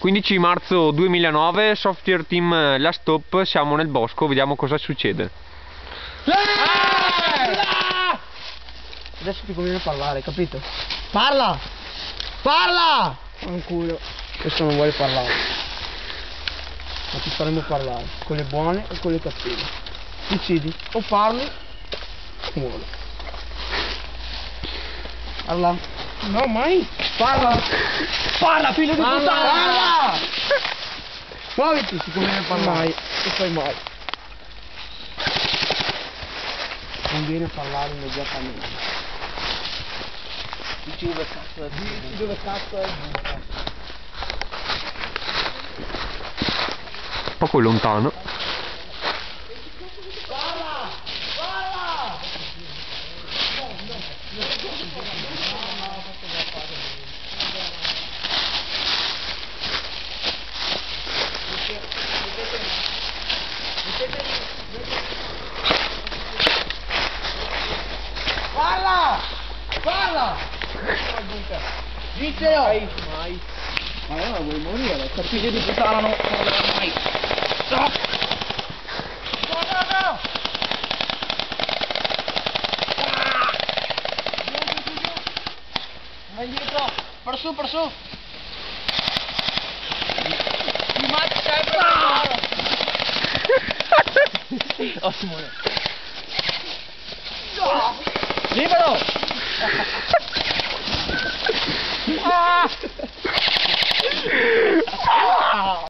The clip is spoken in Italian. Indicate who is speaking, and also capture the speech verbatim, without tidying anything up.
Speaker 1: quindici marzo duemilanove, Software Team La Stop, siamo nel bosco, vediamo cosa succede.
Speaker 2: Adesso ti conviene parlare, capito? Parla! Parla! Fanculo. Questo non vuole parlare. Ma ti faremo parlare, con le buone e con le cattive. Decidi, o parli o muori. Parla. No, mai. Parla. Parla, figlio di puttana. Parla. Muoviti, si conviene parlare. Mai. E poi mai. Conviene parlare immediatamente. Dici dove cazzo è? Dici dove cazzo è?
Speaker 1: Poco lontano.
Speaker 2: Parla. Parla. Parla! Parla! Dicelo! Mai, mai. Ma allora vuoi morire? Sta figlio di puttana non parlerà mai. No! No, no, no! Ah! Vai indietro! Per su, per su! Ti matti sempre! Ah! Oh Simone! No! Libero! Ah!